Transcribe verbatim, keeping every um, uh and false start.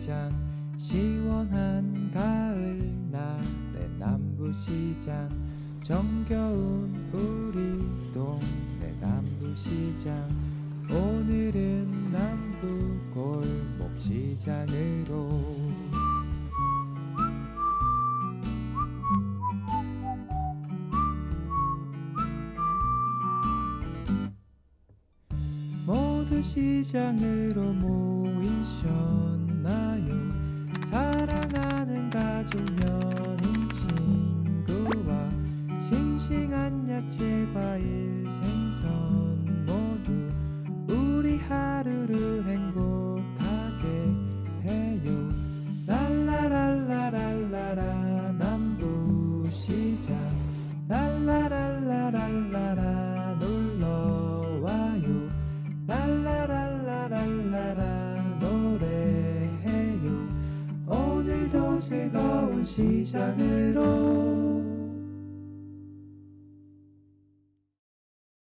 남부시장 시원한 가을날의 남부시장 정겨운 우리 동네 남부시장 오늘은 남부 골목시장으로 모두 시장으로 모이셨나요? 사랑하는 가족 연인 친구와 싱싱한 야채 과일 생선 모두 우리 하루를 행복하게 해요. 랄라랄라랄라라 남부시장 랄라랄라랄라라 놀러와요. 랄라랄라랄라라 노래해요. 오늘도 즐거운 시장으로